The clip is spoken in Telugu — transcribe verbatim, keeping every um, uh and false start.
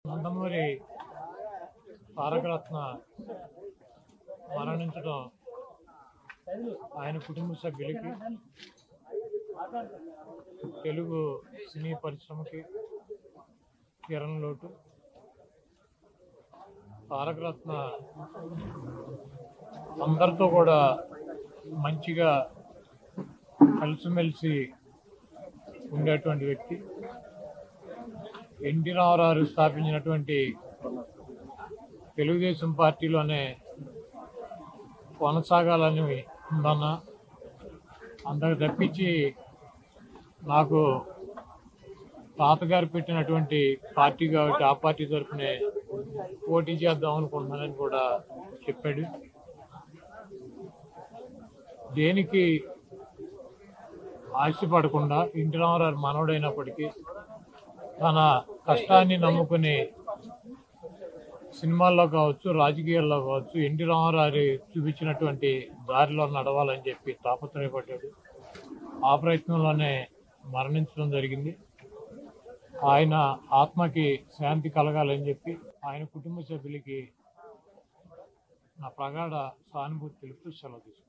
నందమూరి తారక రత్న మరణించడం ఆయన కుటుంబ సభ్యులకి, తెలుగు సినీ పరిశ్రమకి తీరని లోటు. తారక రత్న అందరితో కూడా మంచిగా కలిసిమెలిసి ఉండేటువంటి వ్యక్తి. ఎన్టీ రామారావు స్థాపించినటువంటి తెలుగుదేశం పార్టీలోనే కొనసాగాలని ఉందన్న, అంతకు తప్పించి నాకు తాతగారు పెట్టినటువంటి పార్టీ కాబట్టి ఆ పార్టీ తరఫునే పోటీ చేద్దాం అనుకుంటున్నానని కూడా చెప్పాడు. దేనికి ఆశపడకుండా ఎన్టీ రామారావు మనవడైనప్పటికీ తన కష్టాన్ని నమ్ముకుని సినిమాల్లో కావచ్చు, రాజకీయాల్లో కావచ్చు, ఎన్టీ రామారావు చూపించినటువంటి దారిలో నడవాలని చెప్పి తాపత్రయపడ్డాడు. ఆ ప్రయత్నంలోనే మరణించడం జరిగింది. ఆయన ఆత్మకి శాంతి కలగాలని చెప్పి ఆయన కుటుంబ సభ్యులకి నా ప్రగాఢ సానుభూతి తెలుపుతూ సెలవు తీసుకున్నాను.